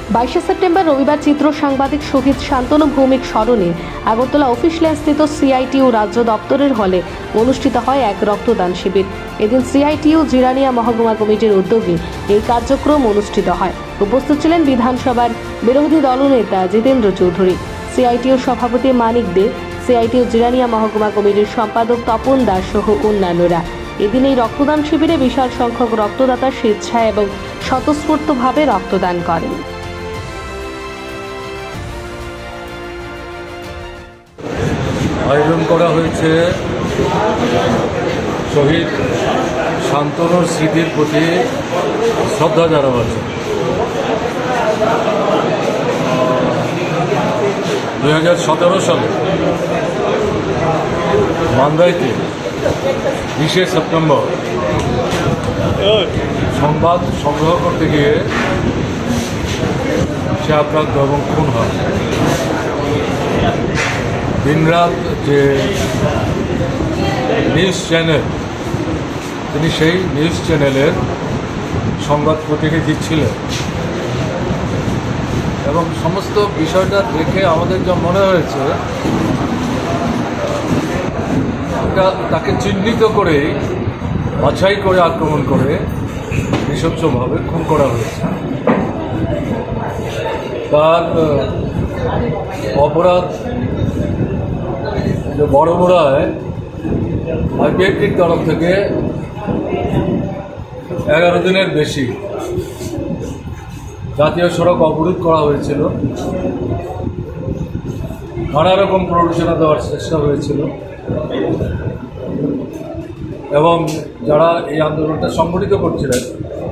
22 September রবিবার চিত্র সাংবাদিক শহীদ শান্তনু ভৌমিক স্মরণে আগরতলা অফিস স্থিত সিআইটিইউ রাজ্য দপ্তরের হলে অনুষ্ঠিত হয় এক রক্তদান শিবির। এদিন সিআইটিইউ জিরানিয়া মহকুমা কমিটির উদ্যোগে এই কার্যক্রম অনুষ্ঠিত হয়। উপস্থিত ছিলেন বিধানসভার বিরোধী দলনেতা জিতেন্দ্র চৌধুরী, সিআইটিইউ সভাপতি মানিক দে, সিআইটিইউ জিরানিয়া মহকুমা কমিটির সম্পাদক তপন দাস সহ অন্যান্যরা। এদিন এই রক্তদান শিবিরে বিশাল সংখ্যক রক্তদাতা স্বেচ্ছায় এবং স্বতঃস্ফূর্তভাবে রক্তদান করেন। আয়োজন করা হয়েছে শহীদ শান্তনুর স্মৃতির প্রতি শ্রদ্ধা জানাবার জন্য। 2017 সালে মান্দাইতে 20 সেপ্টেম্বর সংবাদ সংগ্রহ করতে গিয়ে সে আক্রান্ত এবং খুন হয়। দিনরাত যে নিউজ চ্যানেল, তিনি সেই নিউজ চ্যানেলের সংবাদ প্রতিনিধি ছিলেন এবং সমস্ত বিষয়টা দেখে আমাদের যা মনে হয়েছে তাকে চিহ্নিত করে বাছাই করে আক্রমণ করে নৃশংসভাবে খুন করা হয়েছে। তার অপরাধ যে বড়মুড়ায় আইপিএফটির তরফ থেকে 11 দিনের বেশি জাতীয় সড়ক অবরোধ করা হয়েছিল, নানা রকম প্ররোচনা দেওয়ার চেষ্টা হয়েছিল এবং যারা এই আন্দোলনটা সংগঠিত করছিলেন